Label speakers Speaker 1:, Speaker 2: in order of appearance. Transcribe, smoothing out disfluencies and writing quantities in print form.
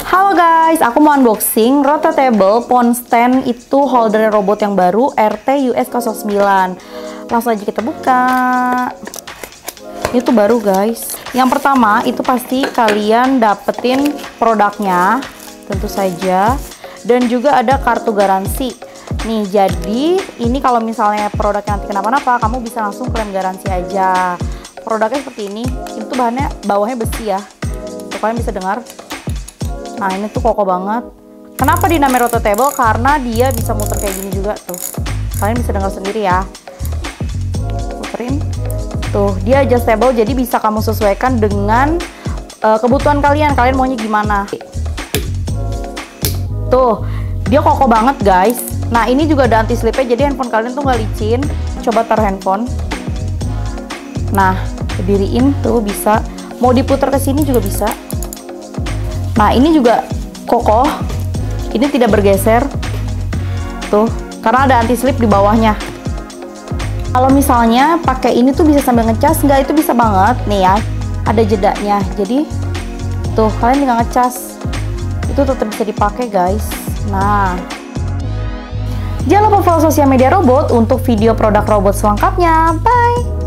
Speaker 1: Halo guys, aku mau unboxing Rotatable Phone Stand. Itu holder robot yang baru RT US09. Langsung aja kita buka. Itu baru guys. Yang pertama itu pasti kalian dapetin produknya, tentu saja. Dan juga ada kartu garansi. Nih, jadi ini kalau misalnya produknya nanti kenapa-napa, kamu bisa langsung klaim garansi aja. Produknya seperti ini. Itu bahannya bawahnya besi ya. Tuh, kalian bisa dengar. Nah, ini tuh kokoh banget. Kenapa dinamai Rotatable? Karena dia bisa muter kayak gini juga tuh. Kalian bisa dengar sendiri ya. Puterin. Tuh, dia adjustable, jadi bisa kamu sesuaikan dengan kebutuhan kalian. Kalian maunya gimana? Tuh, dia kokoh banget guys. Nah, ini juga ada anti slipnya, jadi handphone kalian tuh nggak licin. Coba taruh handphone. Nah, berdiriin tuh bisa. Mau diputar ke sini juga bisa. Nah, ini juga kokoh. Ini tidak bergeser. Tuh, karena ada anti slip di bawahnya. Kalau misalnya pakai ini tuh bisa sambil ngecas, enggak, itu bisa banget. Nih ya, ada jedanya. Jadi, tuh kalian tinggal ngecas. Itu tetap bisa dipakai guys. Nah, jangan lupa follow sosial media robot untuk video produk robot selengkapnya. Bye!